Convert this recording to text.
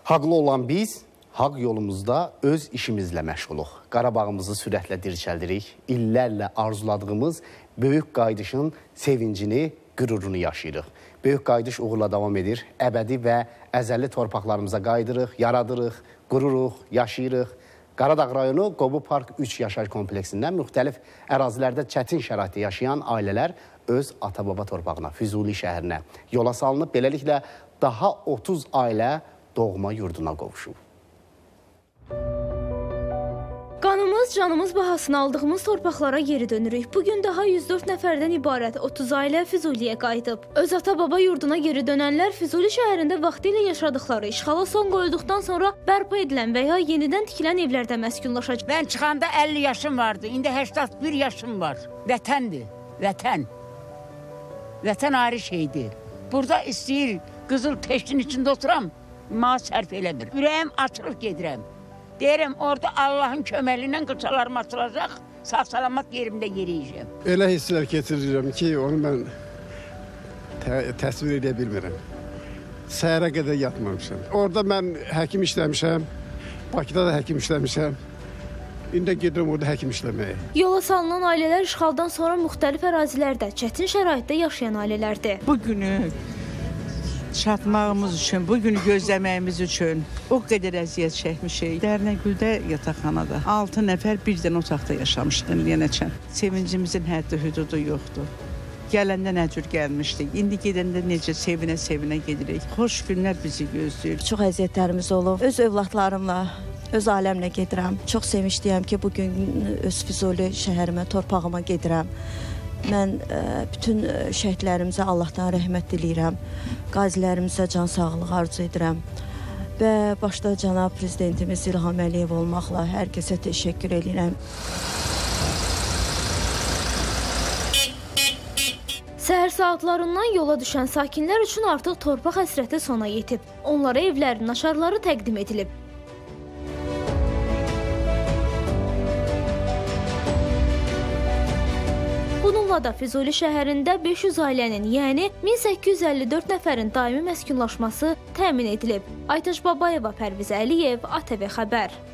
Haqlı olan biz, haqq yolumuzda öz işimizlə məşğuluq. Qarabağımızı sürətlə dirçəldirik. İllərlə arzuladığımız böyük qayıdışın sevincini, qürurunu yaşayırıq. Böyük qayıdış uğurla davam edir. Əbədi və əzəlli torpaqlarımıza qayıdırıq, yaradırıq, qururuq, yaşayırıq. Qaradağ rayonu Qobu Park 3 yaşayış kompleksindən müxtəlif ərazilərdə çətin şəraitdə yaşayan ailələr öz ata-baba torpağına, Füzuli şəhərinə yola salınıb. Beləliklə, daha 30 ailə doğma yurduna qovuşub. Qanımız, canımız bahasına aldığımız torpaqlara geri dönürük. Bugün daha 104 nəfərdən ibarət 30 ailə Füzuliyə qayıdıb. Öz ata-baba yurduna geri dönənlər Füzuli şəhərində vaxtilə yaşadıkları işğala son qoyulduqdan sonra bərpa edilən və ya yenidən tikilən evlərdə məskunlaşacaq. Mən çıxanda 50 yaşım vardı, indi 81 yaşım var. Vətəndir, vətən. Vətən ayrı şeydir. Burada istəyir, qızıl teşkin içində oturam, mal sərf eləmir. Ürəyim açılıb gedirəm. Deyirəm, orada Allahın köməlindən qıçalarım açılacaq, sağ-salamat yerimdə yeriyəcəm. Elə hisslər keçirirəm ki, onu mən təsvir edə bilmirəm. Səhərə qədər yatmamışam. Orada mən həkim işləmişəm, Bakıda da həkim işləmişəm. İndi gedirəm orada həkim işləməyə. Yola salınan ailələr işğaldan sonra müxtəlif ərazilərdə, çətin şəraitdə yaşayan ailələrdir. Bugünü çatmağımız üçün, bugünü gözləməyimiz üçün o qədər əziyyət çəkmişik. Dərnəgüldə yataqxanada 6 nəfər birdən otaqda yaşamışdı yenəçən. Sevincimizin həddi hüdudu yoxdur. Gələndə nə cür gəlmişdik, indi gedəndə necə sevinə-sevinə gedirik. Xoş günlər bizi gözləyir. Çox əziyyətlərimiz olub. Öz övladlarımla, öz ailəmlə gedirəm. Çox sevincliyəm ki, bugün öz Füzuli şəhərimə, torpağıma gedirəm. Mən bütün şəhidlərimizə Allahdan rəhmət diləyirəm. Qazilərimizə can sağlığı arzu edirəm. Və başda cənab prezidentimiz İlham Əliyev olmaqla hər kəsə təşəkkür edirəm. Səhər saatlarından yola düşən sakinlər üçün artıq torpaq həsrəti sona yetib. Onlara evlərin açarları təqdim edilib. Bununla da Füzuli şəhərində 500 ailənin, yəni 1854 nəfərin daimi məskunlaşması təmin edilib. Aytaç Babayeva, Pərviz Əliyev, ATV Xəbər.